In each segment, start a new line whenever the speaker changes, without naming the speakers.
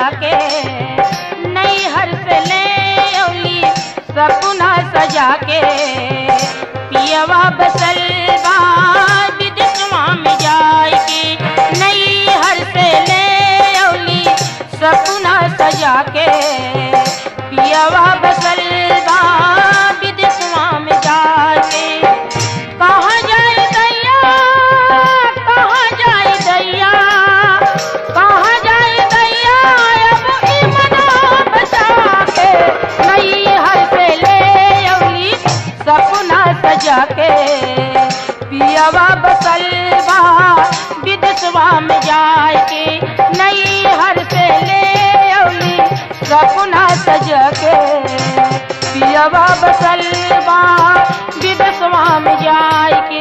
के, नैहर से ले औली सपना सजा के। पियवा बसल बा विदेशवा में जाए के, नैहर से ले औली सपना सजा के। पियवा बसल बा विदेशवा में जाके। कहाँ जाए दैया, कहाँ जाए दैया, कहाँ जाए दैया, अब ई मना बचा के। नैहर से ले औली सपना सजा के। पियवा बसल बा विदेशवा में जाए के, नैहर से ले औली सपना सजा के। पियवा बसल बा विदेशवा में जाए के।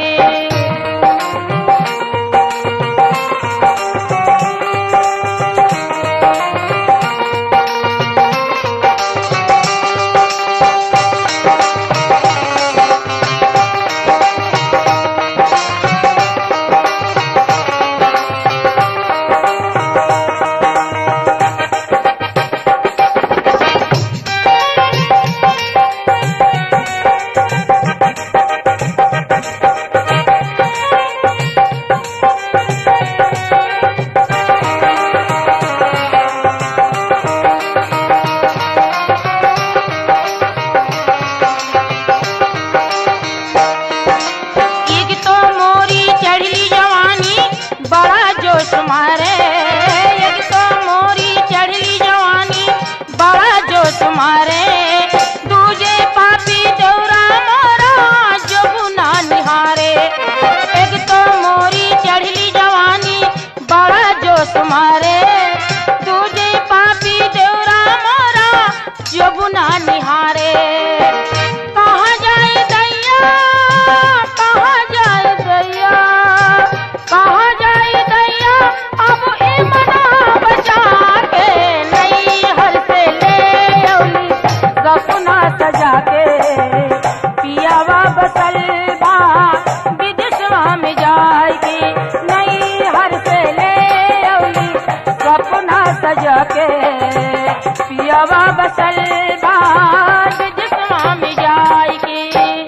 तुम्हारे एक तो मोरी चढ़ली जवानी बड़ा जो तुम्हारे, दूजे पापी दौरा मोरा जो गुना निहारे। एक तो मोरी चढ़ली जवानी बड़ा जो तुम्हारे, दूजे पापी दौरा मोरा जो गुना निहारे। कहाँ जाए दैया, कहाँ जाए दैया, कहाँ जाए दैया, अब ई मना बचा के। नैहर से ले औली सपना सजा के। पियवा बसल बा विदेशवा में जाए के, नैहर से ले औली सपना सजा के। पियवा बसल बा विदेशवा में जाए के।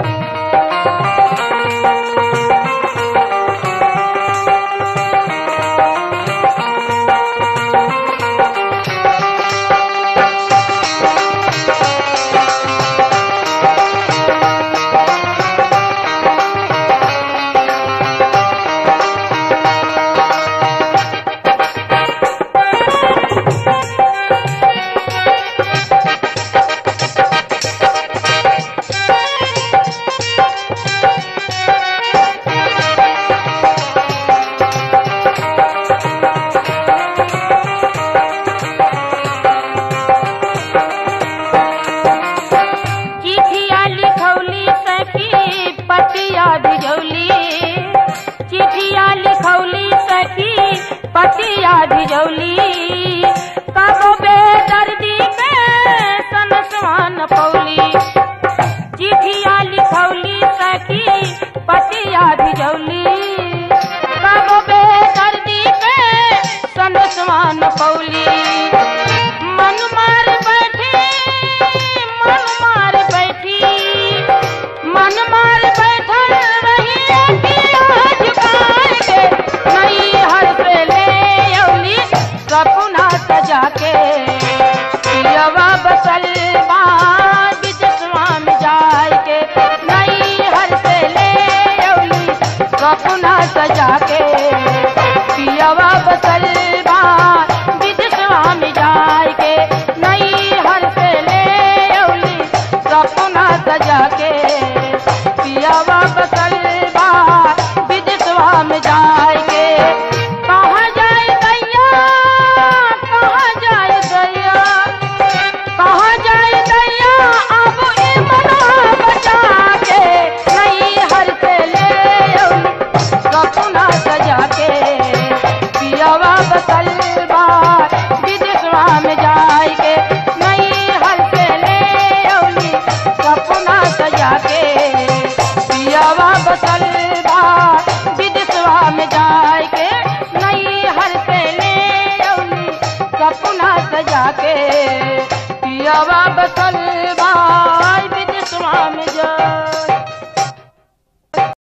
पतिया भिजौली, चिठिया लिखौली सखी पतिया भिजौली। कबो बेदर्दी के सनसवा न पौली, चिठिया लिखौली सखी पतिया भिजौली। कबो बेदर्दी के सनसवा न पौली। मन मार बैठी, मन मार बैठी, मन मार बैठल रही अखियाँ झुकाए के। नैहर से ले औली सपना सजा के। पियवा बसल बा विदेशवा में जाए के, नैहर से ले औली सपना सजा के। पियवा बसल